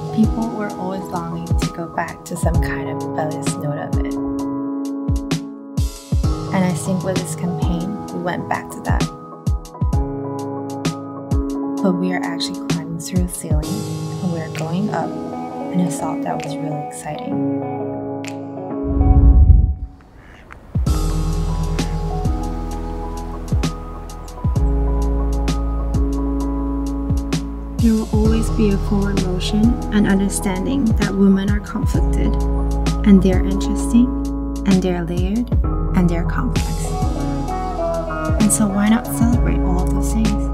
People were always longing to go back to some kind of rebellious note of it. And I think with this campaign, we went back to that. But we are actually climbing through the ceiling, and we are going up, and I thought that was really exciting. There will always be a forward motion and understanding that women are conflicted, and they're interesting, and they're layered, and they're complex. And so why not celebrate all of those things?